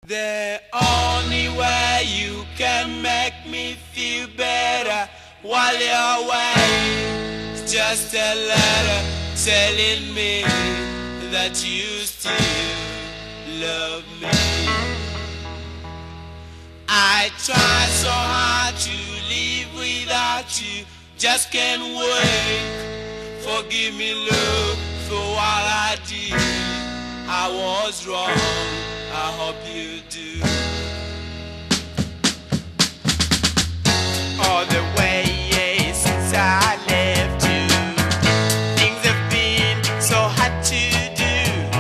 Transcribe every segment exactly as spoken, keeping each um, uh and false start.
The only way you can make me feel better while you're away is just a letter telling me that you still love me. I try so hard to live without you, just can't wait. Forgive me, love, for what I did. I was wrong, I hope you do. All the way since I left you, things have been so hard to do.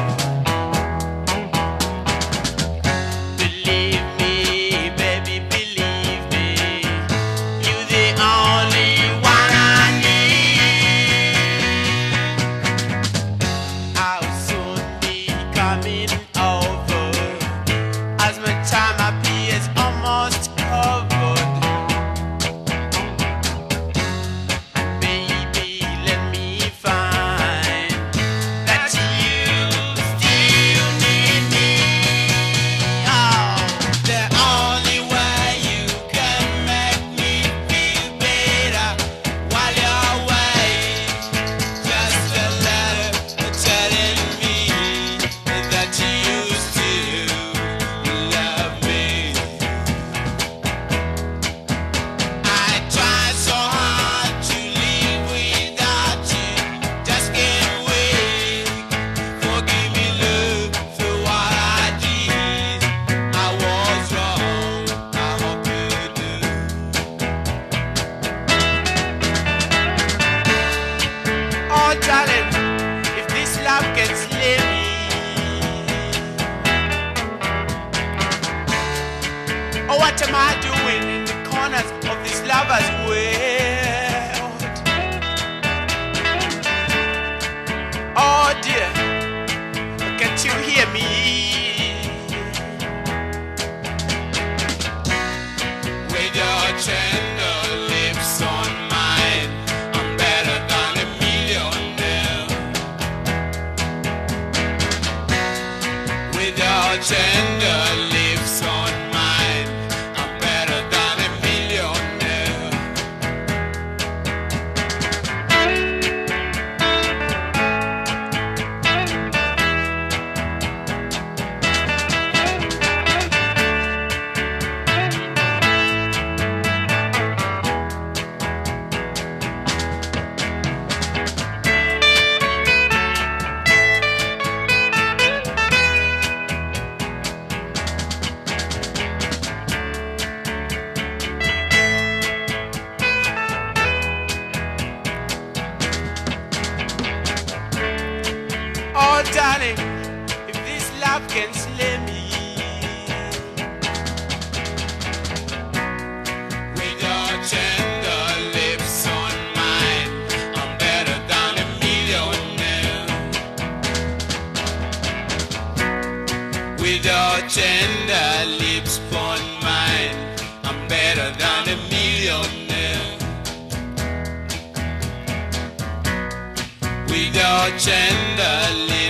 Believe me, baby, believe me, you're the only one I need. I'll soon be coming over, as my time appears almost covered. Baby, let me find that you still need me. Oh, the only way you can make me feel better while you're away, just a letter telling me that you still love me. I try so hard to live without you, just can't wait. Forgive me, love, for what I did. I was wrong, I hope you do. Oh, darling, if this love can slay me, oh, what am I doing in the corners of this lover's world? Oh dear, can't you hear me? With your tender lips on mine, I'm better than a millionaire. With your tender lips on mine, I'm better than a millionaire. Oh, darling, if this love can slay me, with your tender lips on mine, I'm better than a millionaire. With your tender lips on mine, I'm better than a millionaire. With your tender lips